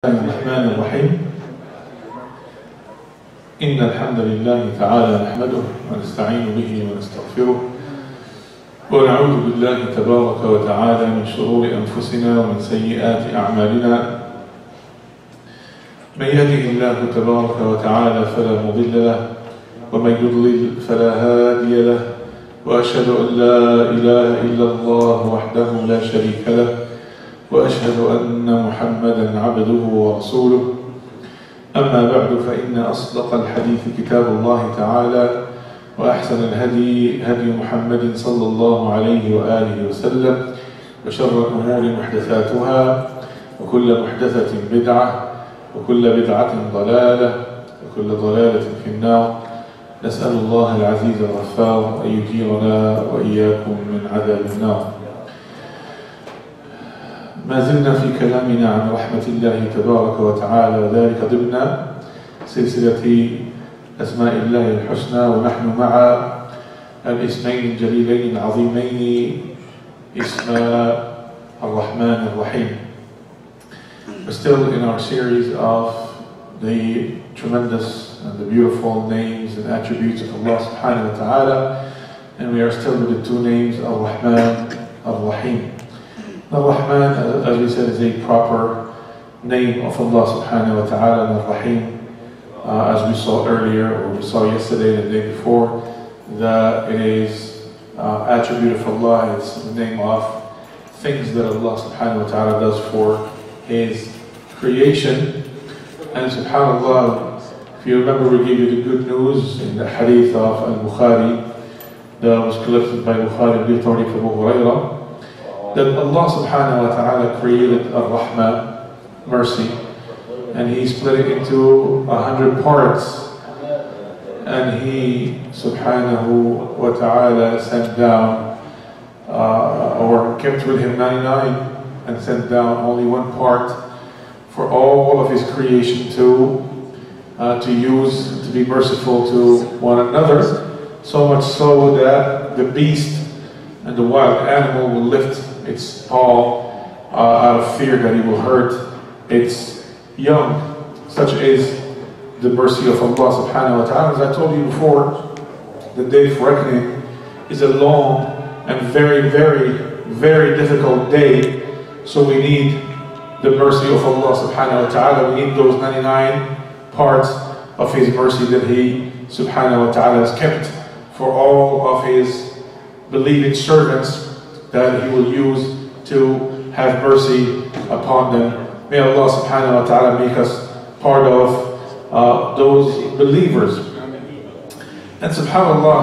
الرحمن الرحيم. إن الحمد لله تعالى نحمده ونستعين به ونستغفره ونعوذ بالله تبارك وتعالى من شرور أنفسنا ومن سيئات أعمالنا. من يهده الله تبارك وتعالى فلا مضل له ومن يضلل فلا هادي له، وأشهد أن لا إله إلا الله وحده لا شريك له، وأشهد أن محمدا عبده ورسوله. أما بعد، فإن أصدق الحديث كتاب الله تعالى، وأحسن الهدي هدي محمد صلى الله عليه وآله وسلم، وشر الأمور محدثاتها، وكل محدثة بدعة، وكل بدعة ضلالة، وكل ضلالة في النار. نسأل الله العزيز الغفار أن يجيرنا وإياكم من عذاب النار. ما زلنا في كلامنا عن رحمة الله تبارك وتعالى، وذلك ضمن سلسلة أسماء الله الحسنى، ونحن مع الاسمين الجليلين العظيمين، اسم الرحمن الرحيم. We're still in our series of the tremendous and the beautiful names and attributes of Allah subhanahu wa ta'ala, and we are still with the two names, Ar-Rahman, Ar-Rahim. Ar-Rahman, as we said, is a proper name of Allah subhanahu wa ta'ala, and Ar-Rahim, as we saw earlier, or we saw yesterday and the day before, that it is attribute of Allah. It's the name of things that Allah subhanahu wa ta'ala does for His creation. And subhanAllah, if you remember, we gave you the good news in the hadith of Al-Bukhari that was collected by Bukhari, the authority of Abu Hurairah, that Allah subhanahu wa ta'ala created Ar-Rahma, mercy, and He split it into 100 parts, and He subhanahu wa ta'ala sent down or kept with Him 99 and sent down only one part for all of His creation to use, to be merciful to one another, so much so that the beast and the wild animal will lift its paw out of fear that he will hurt its young. Such is the mercy of Allah subhanahu wa ta'ala. As I told you before, the day of reckoning is a long and very, very, very difficult day. So we need the mercy of Allah subhanahu wa ta'ala. We need those 99 parts of His mercy that He subhanahu wa ta'ala has kept for all of His believing servants, that He will use to have mercy upon them. May Allah subhanahu wa ta'ala make us part of those believers. And subhanAllah,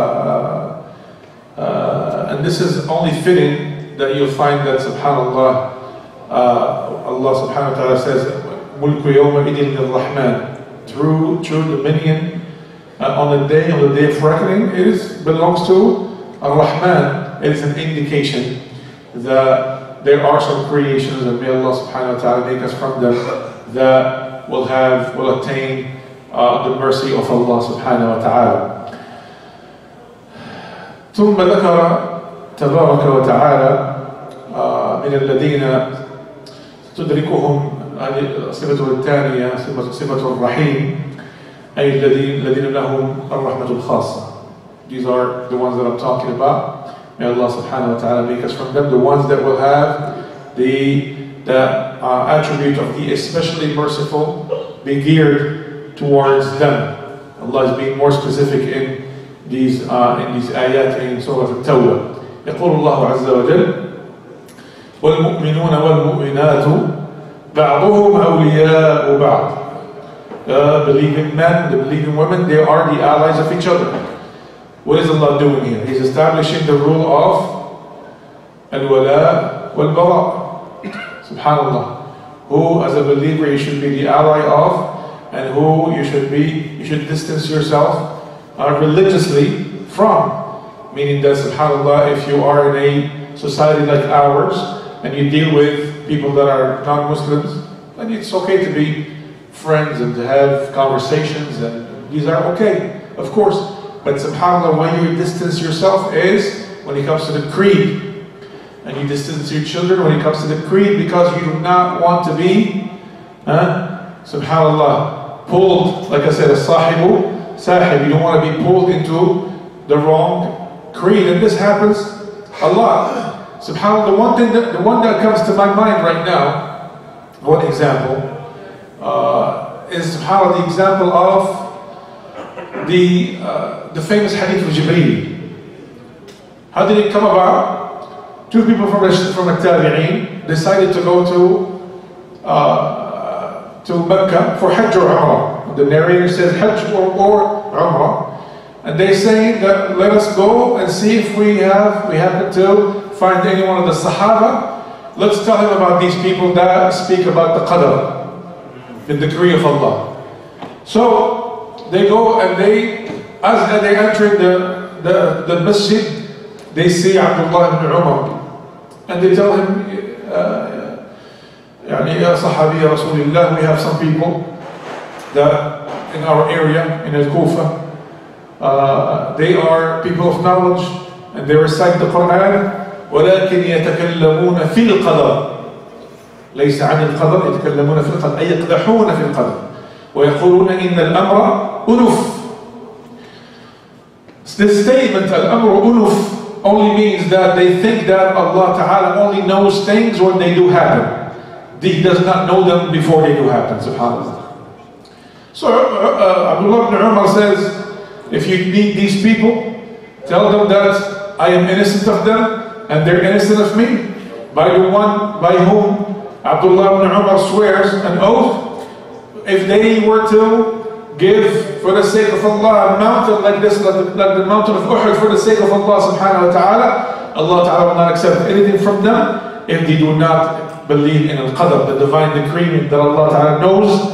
and this is only fitting that you'll find that subhanAllah, Allah subhanahu wa ta'ala says, Mulku yawma idin lil-Rahman, true dominion on the day of reckoning, it belongs to Ar-Rahman. It is an indication that there are some creations, and may Allah subhanahu wa ta'ala make us from them, that will attain the mercy of Allah subhanahu wa ta'ala. ثم ذكر تبارك وتعالى من الذين تدركهم صفته الثانية، صفة الرحيم، أي الذين لهم الرحمة الخاصة. These are the ones that I'm talking about. May Allah subhanahu wa ta'ala make us from them, the ones that will have the attribute of the especially merciful be geared towards them. Allah is being more specific in these ayat in Surah At-Tawbah. يقول الله عز وجل: والمؤمنون والمؤمنات بعضهم أولياء بعض. The believing men, the believing women, they are the allies of each other. What is Allah doing here? He's establishing the rule of al-wala wal-bara. Subhanallah. Who as a believer you should be the ally of, and who you should distance yourself religiously from. Meaning that subhanallah, if you are in a society like ours, and you deal with people that are non-Muslims, then it's okay to be friends and to have conversations, and these are okay, of course. But subhanAllah, when you distance yourself is when it comes to the creed. And you distance your children when it comes to the creed, because you do not want to be Subhanallah, pulled, like I said, as-sahibu sahib. You don't want to be pulled into the wrong creed. And this happens a lot. SubhanAllah, the one that comes to my mind right now, one example, is SubhanAllah, the example of the famous hadith of Jibreel. How did it come about? Two people from al-Tabi'een decided to go to Mecca for Hajj or Umrah. The narrator says Hajj or Umrah. And they say that let us go and see if we happen to find any one of the Sahaba. Let's tell him about these people that speak about the Qadr, the decree of Allah. So they go and as they enter the masjid, they see Abdullah ibn Umar. And they tell him, Ya Sahabi, Ya Rasulullah, we have some people that in our area, in Al-Kufa, they are people of knowledge and they recite the Quran, ولكن يتكلمون في القدر ليس عن القدر يتكلمون في القدر أي يقدحون في القدر ويقولون إن الأمر أنف. This statement, الأمر أنف, only means that they think that Allah Ta'ala only knows things when they do happen. He does not know them before they do happen, subhanAllah. So Abdullah ibn Umar says, if you meet these people, tell them that I am innocent of them and they're innocent of me. By the one by whom Abdullah ibn Umar swears an oath, if they were to give for the sake of Allah a mountain like this, like the mountain of Uhud, for the sake of Allah subhanahu wa ta'ala, Allah ta'ala will not accept anything from them if they do not believe in al-Qadr, the divine decree that Allah ta'ala knows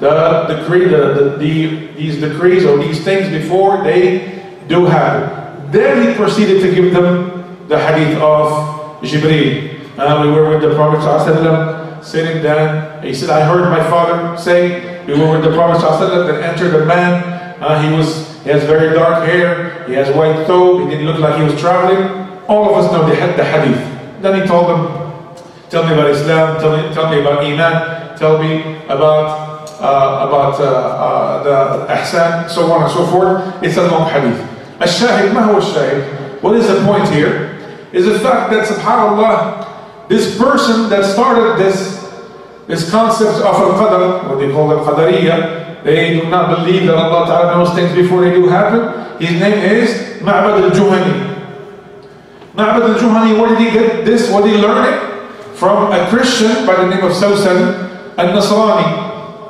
these decrees or these things before they do happen. Then he proceeded to give them the hadith of Jibreel. We were with the Prophet ﷺ sitting down. He said, I heard my father say, we were with the Prophet ﷺ that entered a man. He has very dark hair, he has white thobe, he didn't look like he was traveling. All of us know the hadith. Then he told them, tell me about Islam, tell me about Iman, tell me about the Ihsan, so on and so forth. It's a long hadith. Al-Shahid, ma huwa al-Shahid? What is the point here? Is the fact that subhanAllah, this person that started this concept of al-Qadr, what they call al-Qadariyya, they do not believe that Allah Ta'ala knows things before they do happen. His name is Ma'bad al-Juhani. Ma'bad al-Juhani, where did he get this? What did he learn it? From a Christian by the name of Sawsan al-Nasrani.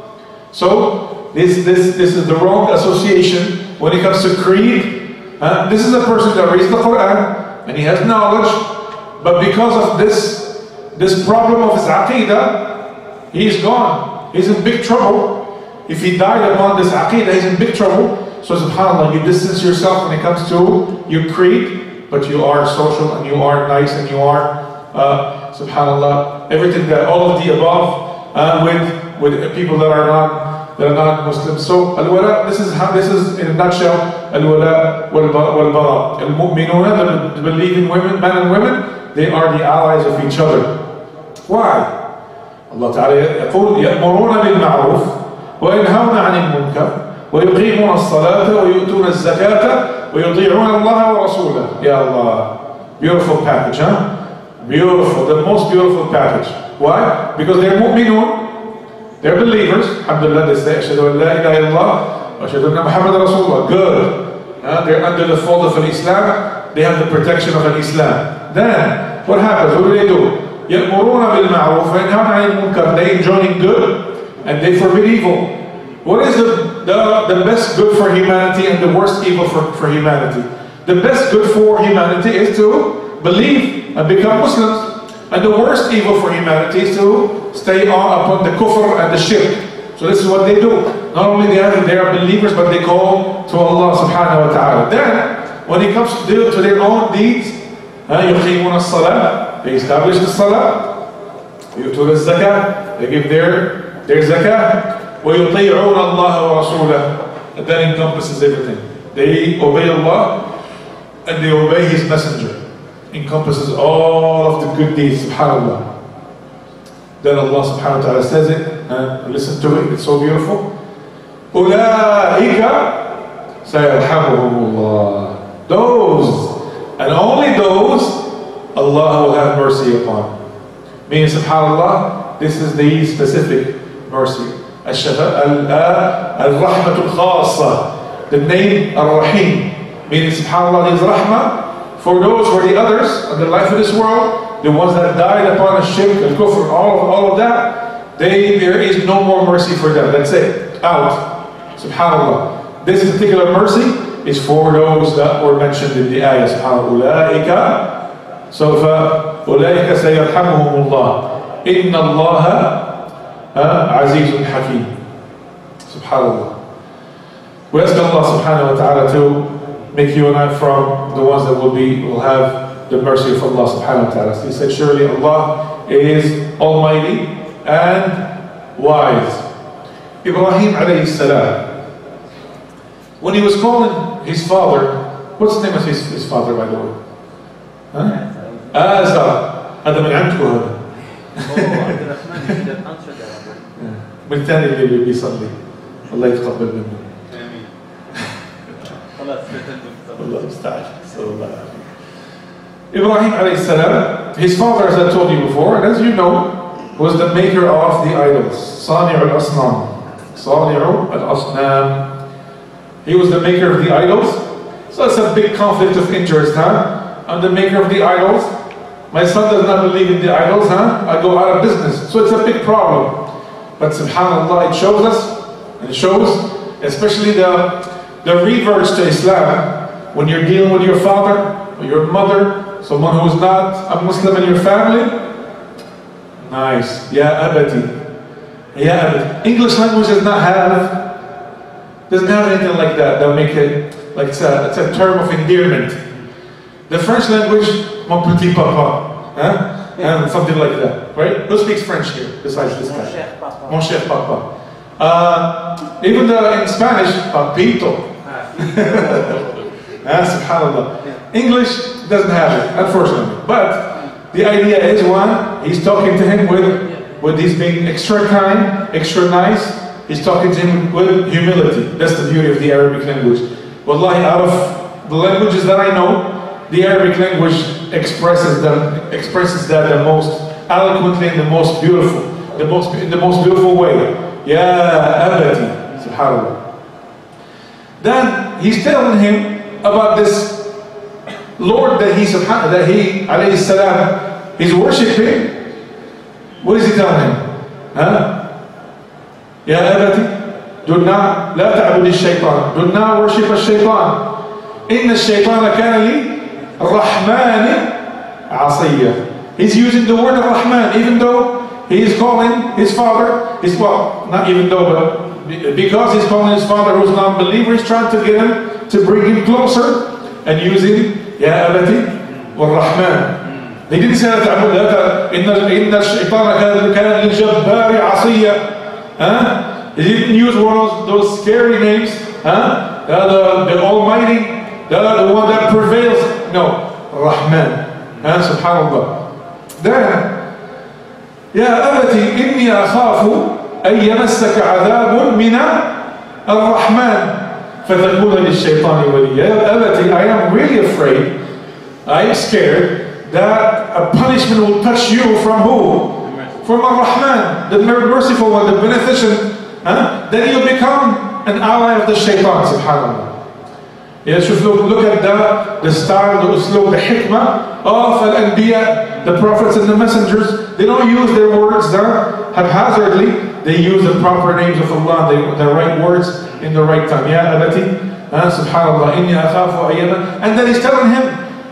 So this is the wrong association when it comes to creed. This is a person that reads the Quran and he has knowledge, but because of this problem of his aqidah, he's gone. He's in big trouble. If he died upon this aqidah, he's in big trouble. So subhanAllah, you distance yourself when it comes to your creed, but you are social and you are nice and you are subhanAllah, everything that all of the above with people that are not Muslims. So al-wala, this is in a nutshell al-wala wal-bara. Al-mu'minuna, the believing women, men and women, they are the allies of each other. Why? Allah Ta'ala يقول يأمرون بالمعروف وينهون عن المنكر ويقيمون الصلاة ويؤتون الزكاة ويطيعون الله ورسوله. Ya Allah, beautiful package, huh? Beautiful, the most beautiful package. Why? Because they're mu'minun. They're believers. Alhamdulillah, they say, Ashhadu an la ilaha illallah wa ashhadu anna Muhammad Rasulullah. Good. They're under the fold of Islam. They have the protection of Islam. Then, what happens? What do? يَأْمُرُونَ بِالْمَعْرُوفِ وَيَنْهَوْنَ عَنِ الْمُنكَرِ. They enjoin good and they forbid evil. What is the best good for humanity and the worst evil for humanity? The best good for humanity is to believe and become Muslims. And the worst evil for humanity is to stay upon the kufr and the shirk. So this is what they do. Not only they are believers, but they call to Allah subhanahu wa ta'ala. Then, when it comes to their own deeds, يُقِيمُونَ الصَّلَاةِ, they establish the salah. يُؤْتُونَ الزَّكَاةِ, they give their zakah. وَيُطِيعُونَ اللَّهَ وَرَسُولَهُ, and that encompasses everything. They obey Allah and they obey His Messenger. Encompasses all of the good deeds, subhanAllah. Then Allah subhanahu wa ta'ala says it, Listen to it, it's so beautiful. أولئك سيرحمهم الله. Those, and only those, Allah will have mercy upon. Meaning, subhanAllah, this is the specific mercy. Al-Rahmatul Khasa, the name Ar-Rahim. Meaning, subhanAllah, there is rahmah for those who are the others of the life of this world, the ones that died upon a shirk, al-kufr, all of that, there is no more mercy for them. That's it. Out. SubhanAllah. This particular mercy is for those that were mentioned in the ayah. SubhanAllah. أولئك سيرحمهم الله. إن الله عزيز حكيم. SubhanAllah. We ask Allah subhanahu wa ta'ala to make you and I from the ones that will have the mercy of Allah subhanahu wa ta'ala. So he said, surely Allah is almighty and wise. Ibrahim alayhi salam, when he was calling his father, what's the name of his father, by the way? Azar. هذا من عندكم هذا. عبد الرحمن يقدر answer that. من الثاني اللي بيصلي. الله يتقبل منه. آمين. خلاص الله المستعان. Ibrahim alayhi salam, his father, as I told you before, and as you know, was the maker of the idols. صانع الأصنام. صانع الأصنام. He was the maker of the idols. So it's a big conflict of interest, huh? I'm the maker of the idols. My son does not believe in the idols, huh? I go out of business. So it's a big problem. But subhanAllah, it shows us, and it shows, especially the reverts to Islam, when you're dealing with your father, or your mother, someone who is not a Muslim in your family. Nice. Ya abati. Ya abati. English language doesn't have anything like that. They'll make it, like it's a term of endearment. The French language, mon petit papa. Huh? And something like that. Right? Who speaks French here besides this guy? Mon cher papa. Even in Spanish, papito. Subhanallah. English doesn't have it, unfortunately. But the idea is, one, he's talking to him with he's being extra kind, extra nice. He's talking to him with humility. That's the beauty of the Arabic language. Wallahi, out of the languages that I know, the Arabic language expresses that the most eloquently and the most beautiful, in the most beautiful way. Ya abati, subhanallah. Then he's telling him about this Lord that he alayhi salam, he's worshipping. What is he telling him? Huh? Ya abati, do not, la ta'bud al-shaytan. Do not worship al-shaytan. Inna al-shaytana kana li Rahman Asiyya. He's using the word of Rahman, even though he is calling his father, not even though, but because he's calling his father who's a non-believer, he's trying to get him, to bring him closer, and using Ya Abati wa Rahman. They didn't say that Inna al-shaytana kana li-jabbari Asiyya. He didn't use one of those scary names, the Almighty, the one that prevails. No, Rahman. Subhanallah. Then, Ya abati inni akhafu an yamassaka adhabun min ar-Rahman fatakuna lish-shaytani waliya. Ya abati, I am really afraid, I am scared that a punishment will touch you from who? From ar-Rahman, the merciful one, the beneficent. Then you'll become an ally of the shaitan, subhanallah. Yes, look at the style, the uslub, the hikmah of al-anbiya, the prophets and the messengers. They don't use their words haphazardly. They use the proper names of Allah, the right words in the right time. Ya abati, subhanallah, inni akhafu ayyama. And then he's telling him,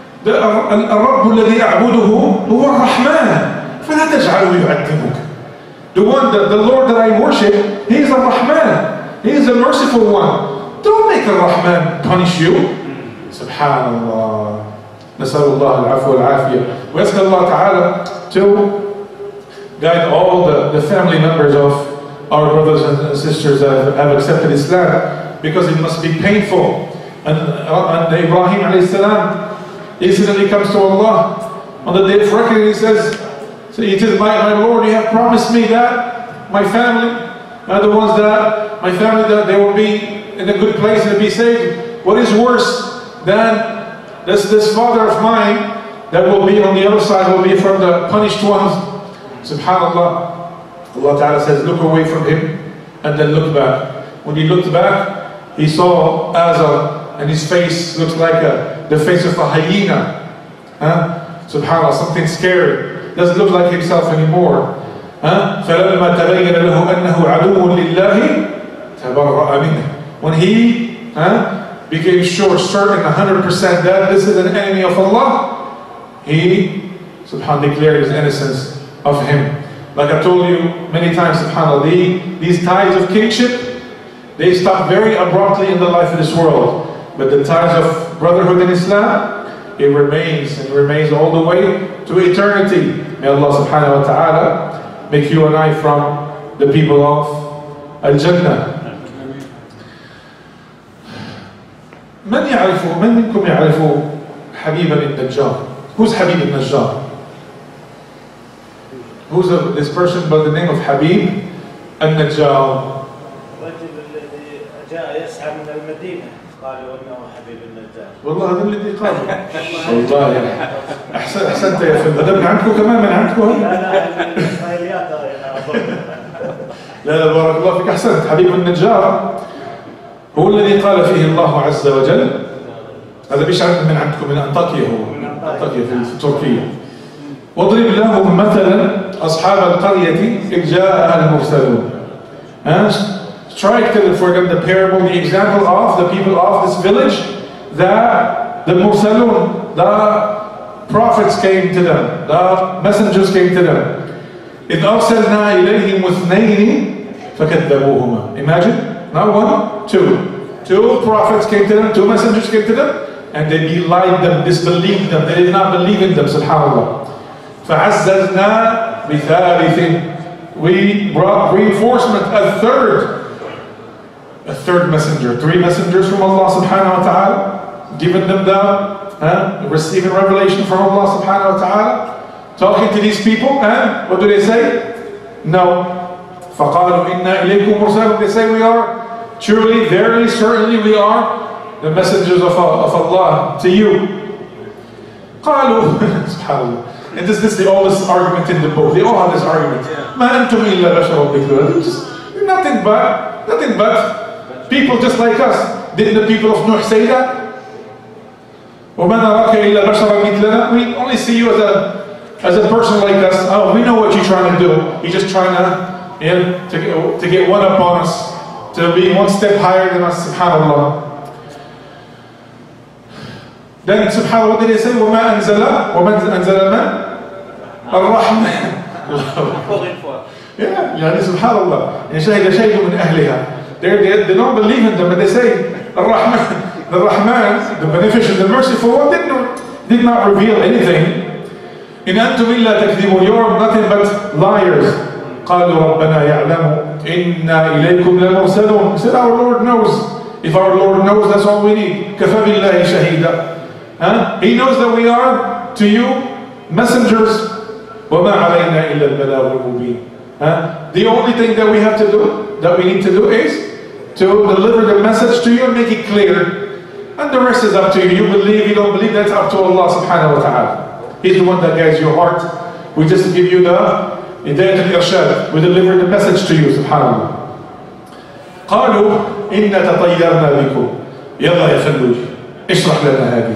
الرب الذي أعبده هو الرحمن فلا تجعله يعذبك. The Lord that I worship, He is a Rahman. He is a merciful one. Don't make a Rahman punish you. Subhanallah. نسأل الله العفو والعافية. We ask Allah Ta'ala to guide all the family members of our brothers and sisters that have accepted Islam, because it must be painful. And Ibrahim alayhi salam instantly comes to Allah on the day of reckoning. He says, my Lord, you have promised me that my family, the ones that, my family, that they will be in a good place and be saved. What is worse than this father of mine that will be on the other side, will be from the punished ones? Subhanallah. Allah Ta'ala says, look away from him and then look back. When he looked back, he saw Azar and his face looked like the face of a hyena. Subhanallah, something scary. Doesn't look like himself anymore. فَلَمَّا تَبَيَّنَ لَهُ أَنَّهُ عَدُوٌ لِلَّهِ تَبَرَّأَ مِنْهُ. When he became sure, certain 100% that this is an enemy of Allah, he, subhanAllah, declared his innocence of him. Like I told you many times, subhanAllah, these ties of kinship, they stop very abruptly in the life of this world. But the ties of brotherhood in Islam, it remains and remains all the way to eternity. May Allah subhanahu wa ta'ala make you and I from the people of Al-Jannah. من منكم يعرف حبيب النجار? Who's Habib al-Najjar? Who's this person by the name of Habib al-Najjar? الرجل الذي جاء يسعى من المدينة قالوا انه حبيب النجار. والله هذا الذي قال. والله احسنت يا فندم. هذا من عندكم كمان، من عندكم؟ لا الاسرائيليات لا بارك الله فيك، احسنت. حبيب النجار هو الذي قال فيه الله عز وجل، هذا مش من عندكم، من أنطاكيا، هو من أنطاكيا في تركيا. واضرب لهم مثلا أصحاب القرية إذ جاءها المرسلون. Strike to for them the parable, the example of the people of this village, that the Mursalun, the prophets came to them, the messengers came to them. إذ أرسلنا إليهم اثنين فكذبوهما. Imagine, not one, two. Two prophets came to them, two messengers came to them, and they belied them, disbelieved them, they did not believe in them, subhanAllah. فَعَزَّزْنَا بِثَالِثٍ. We brought reinforcement, a third messenger, three messengers from Allah subhanahu wa ta'ala, giving them the, receiving revelation from Allah subhanahu wa ta'ala, talking to these people, and what do they say? No. فَقَالُوا إِنَّا إِلَيْكُمْ مُرْسَلُونَ. They say we are, truly, verily, certainly we are the messengers of Allah to you. قَالُوا subhanAllah. And this is the oldest argument in the book. They all have this argument. مَا أَنْتُمْ إِلَّا بَشَرٌ مِثْلُنَا. You're nothing but people just like us. Didn't the people of Nuh say that? وَمَا نَرَاكَ إِلَّا بَشَرًا مِثْلُنَا. We only see you as a person like us. Oh, we know what you're trying to do. You're just trying to get one up on us, to be one step higher than us, subhanAllah. Then, subhanAllah, what did they say? وَمَا أَنزَلَ مَنْ الرَّحْمَةِ. Yeah, يعني subhanAllah. شَهِدَ شَيْءٌ مِنْ أَهْلِهَا. They don't believe in them, but they say, Ar-Rahman, the Rahman, the beneficent, the merciful one, did not reveal anything. إِنْ أَنْتُمْ إِلَّا تَكْذِبُونَ. You're nothing but liars. قَالُوا رَبَّنَا يَعْلَمُ إِنَّا إِلَيْكُمْ لَمُرْسَلُونَ. He said, our Lord knows. If our Lord knows, that's all we need. كَفَى بِاللَّهِ شَهِيدًا. He knows that we are, to you, messengers. وَمَا عَلَيْنَا إِلَّا الْبَلَاغُ الْمُبِينُ. The only thing that we have to do, that we need to do, is to deliver the message to you and make it clear. And the rest is up to you. You believe, you don't believe, that's up to Allah subhanahu wa ta'ala. He's the one that guides your heart. We just give you the Hidayat al-Irshad. We deliver the message to you, subhanAllah. قالوا إِنَّ تَطَيَّرْنَا بِكُمْ. يلا يا فلوج اشرح لنا هذه.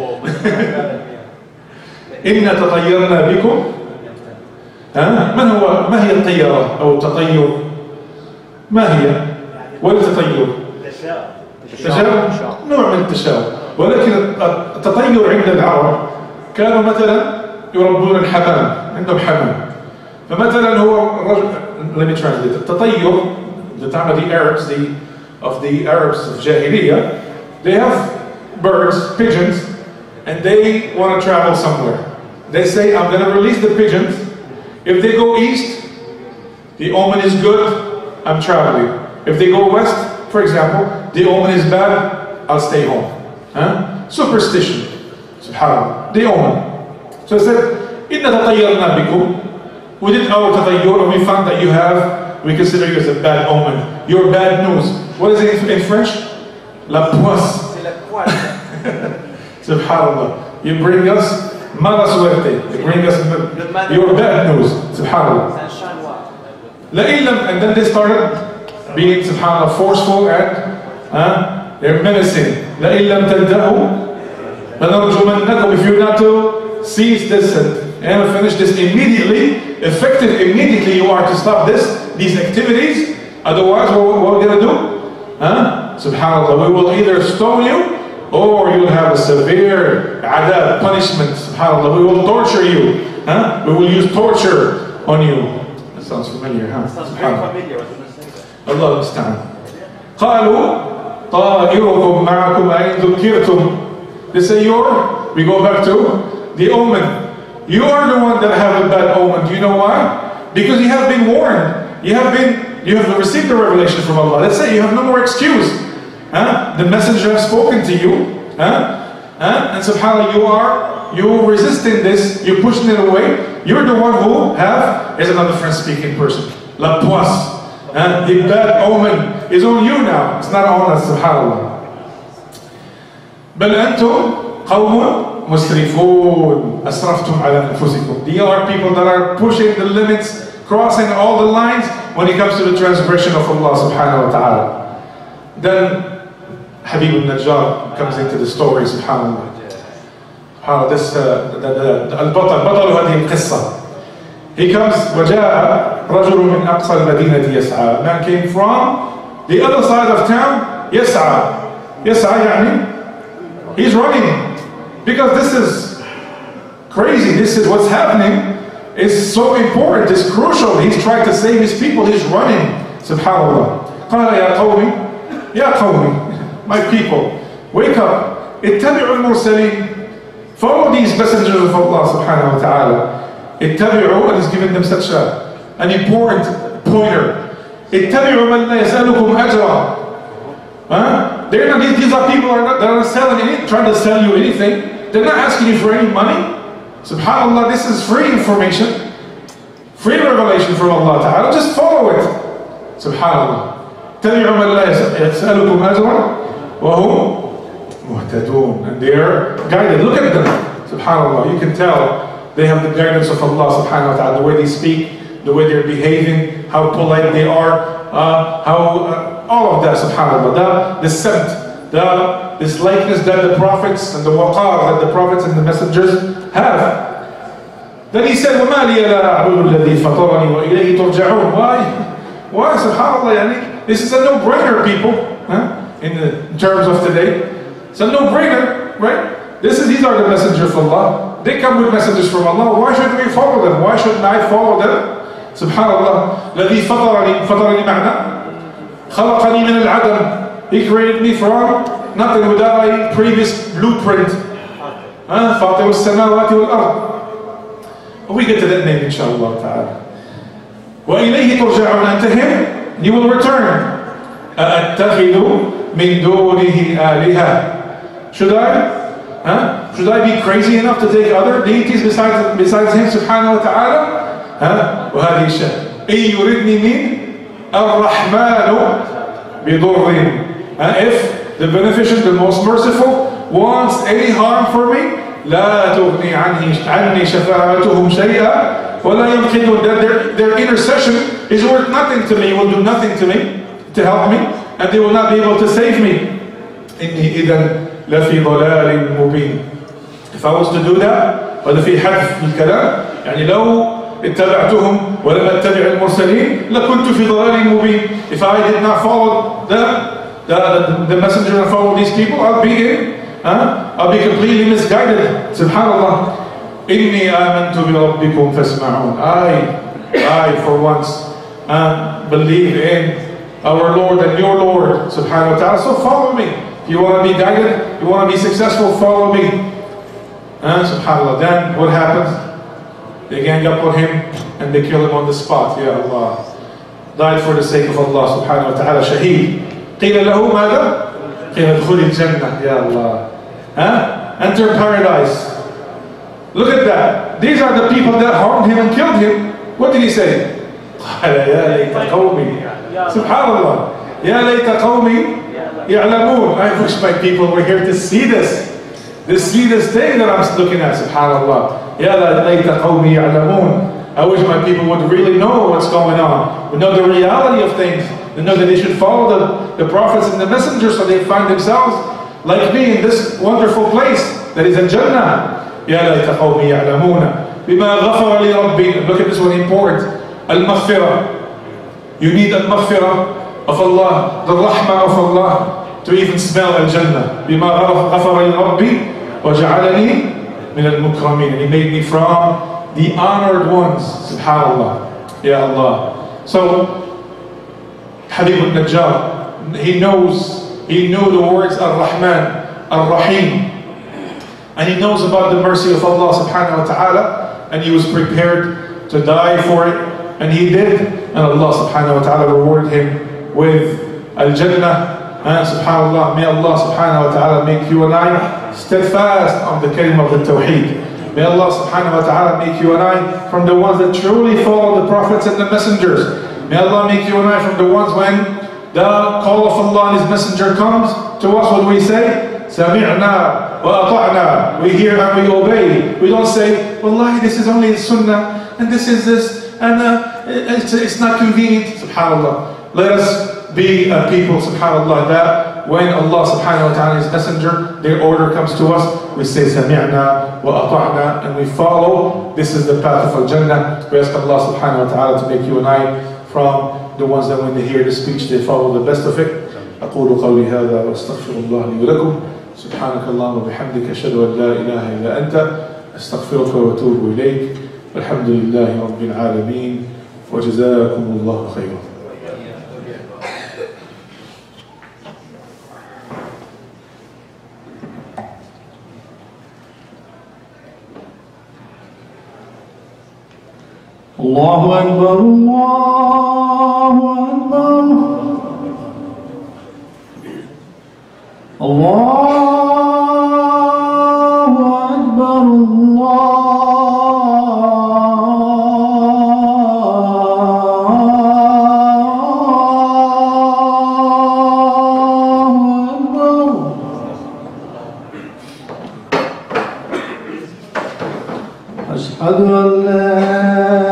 إِنَّ تَطَيَّرْنَا بِكُمْ. ما هي الطيرة أو التطير؟ ما هي؟ ولا التطير؟ التشاؤم نوع من التشاؤم، ولكن التطير عند العرب كانوا مثلا يربون الحمام، عندهم حمام. فمثلا هو الرجل، let me translate. التطير, the time of the Arabs, of the Arabs of Jahiliyyah, they have birds, pigeons, and they want to travel somewhere. They say, I'm going to release the pigeons. If they go east, the omen is good, I'm traveling. If they go west, for example, the omen is bad, I'll stay home. Superstition. Subhanallah. The omen. So I said, إِنَّ تَطَيَّرْنَا بِكُمْ. We did our tatayyur and we found that you have we consider you as a bad omen. You're bad news. What is it in French? La poisse. C'est la poisse. Subhanallah. You bring us mala suerte. You bring us your bad news. Subhanallah. C'est un chat noir. And then they started being, subhanallah, forceful and they're menacing. لَإِن لَمْ تَنْتَهُوا لَنَرْجُمَنَّكُمْ. If you're not to cease this and finish this immediately, effective immediately you are to stop these activities. Otherwise, what are we going to do? Subhanallah, we will either stone you or you'll have a severe adab, punishment. Subhanallah, we will torture you. We will use torture on you. That sounds familiar, huh? Sounds very familiar. Allah understand. قالوا طائركم معكم أين ذكرتم. They say we go back to the omen. You are the one that have a bad omen. Do you know why? Because you have been warned. You have received the revelation from Allah. Let's say you have no more excuse. The messenger has spoken to you. And subhanAllah, you're resisting this, you're pushing it away. You're the one who here's another French speaking person. La poisse. The bad omen is on you now. It's not on us, subhanAllah. بل أنتم قوم مسرفون أسرفتم على أنفسكم. They are people that are pushing the limits, crossing all the lines when it comes to the transgression of Allah subhanahu wa ta'ala. Then Habib al-Najjar comes into the story, subhanAllah. This بطل هذه القصة. He comes وجاء رجل من أقصى المدينة يسعى. Man came from the other side of town. يسعى يعني he's running, because this is crazy. This is what's happening. It's so important. It's crucial. He's trying to save his people. He's running. Subhanallah. قال يا قومي, my people, wake up. اتبعوا المرسلين. Follow these messengers of Allah subhanahu wa ta'ala. اتبعوا, and he's giving them such an important pointer. اتبعوا من لا يسألكم أجرا. These are people that are trying to sell you anything. They're not asking you for any money. Subhanallah, this is free information, free revelation from Allah Ta'ala. Just follow it. Subhanallah. تَبِعُوا مَنْ لَا يَسْأَلُكُمْ أَجْرًا وَهُمْ مُهْتَدُونَ. And they are guided. Look at them. Subhanallah. You can tell they have the guidance of Allah Subhanahu wa Ta'ala. The way they speak, the way they're behaving, how polite they are, all of that, subhanAllah, the scent, this likeness that the prophets and the waqar that the prophets and the messengers have. Then he said, وَمَا لِيَ لَا أَعْبُدُ الَّذِي فَطَرَنِي وَإِلَيْهِ تُرْجَعُونَ. Why, subhanAllah, yani, this is a no-brainer, people, in terms of today. It's a no-brainer, right? These are the messengers of Allah. They come with messages from Allah. Why shouldn't we follow them? Why shouldn't I follow them? Subhanallah. الَّذِي فَطَرَنِي مَعْنَا خلقني من العدم. He created me from nothing, without a previous blueprint. فاطر السماوات والأرض. We get to that name inshallah ta'ala. وإليه ترجعون. And to him you will return. أأتخذ من دونه آلهة. Should I be crazy enough to take other deities besides him subhanahu wa ta'ala? وهذه الشيء إن يردني من الرحمن بضر. If the beneficent, the most merciful, wants any harm for me, لا تغني عني شفاعتهم شيئا ولا يمكنون. Their intercession is worth nothing to me, will do nothing to me to help me, and they will not be able to save me. إني إذا لفي ضلال مبين. If I was to do that, وهذا في حذف الكلام, يعني لو اتبعتهم ولم اتبع المرسلين لكنت في ضلال مبين. If I did not follow the messenger and follow these people, I'll be completely misguided. Subhanallah. إني آمنت بربكم فاسمعون. I for once believe in our Lord and your Lord subhanahu wa ta'ala. So follow me. If you want to be guided, you want to be successful, follow me. Subhanallah. Then what happens? They gang up on him and they kill him on the spot. Ya Allah. Died for the sake of Allah subhanahu wa ta'ala. Shaheed. قيل له ماذا؟ قيل ادخل الجنة. Ya Allah. Enter paradise. Look at that. These are the people that harmed him and killed him. What did he say? قال يا ليت قومي Subhanallah. يا ليت قومي يعلمون. I wish my people were here to see this. To see this thing that I'm looking at. Subhanallah. يا ليت قومي يعلمون. I wish my people would really know what's going on, would know the reality of things, would know that they should follow the prophets and the messengers so they find themselves like me in this wonderful place that is Al-Jannah. يا ليت قومي يعلمون بما غفر لي ربي. Look at this one important. Al-Maghfirah. You need Al-Maghfirah of Allah, the Rahmah of Allah, to even smell Al-Jannah. بما غفر لي ربي وجعلني من المكرمين. And He made me from the honored ones. Subhanallah. Ya Allah. So, Habib al-Najjar, he knew the words Ar-Rahman, Ar-Rahim. And he knows about the mercy of Allah subhanahu wa ta'ala. And he was prepared to die for it. And he did. And Allah subhanahu wa ta'ala rewarded him with Al-Jannah. And subhanallah, may Allah subhanahu wa ta'ala make you and I steadfast on the kalimah of the Tawheed. May Allah subhanahu wa ta'ala make you and I from the ones that truly follow the prophets and the messengers. May Allah make you and I from the ones when the call of Allah and His messenger comes to us, what do we say? Sami'na wa ata'na. We hear and we obey. We don't say, Wallahi, this is only sunnah and this is this and it's not convenient. Subhanallah. Let us be a people, subhanallah, that when Allah subhanahu wa ta'ala, His messenger, their order comes to us, we say Sami'na wa ata'na, and we follow. This is the path of Al-Jannah. We ask Allah subhanahu wa ta'ala to make you and I from the ones that when they hear the speech, they follow the best of it. أقول قولي هذا وأستغفر الله لي ولكم. سبحانك اللهم وبحمدك أشهد أن لا إله إلا أنت أستغفرك وأتوب إليك. والحمد لله رب العالمين وجزاكم الله خيرا. الله أكبر الله أكبر الله أكبر الله أكبر. أشهد أن لا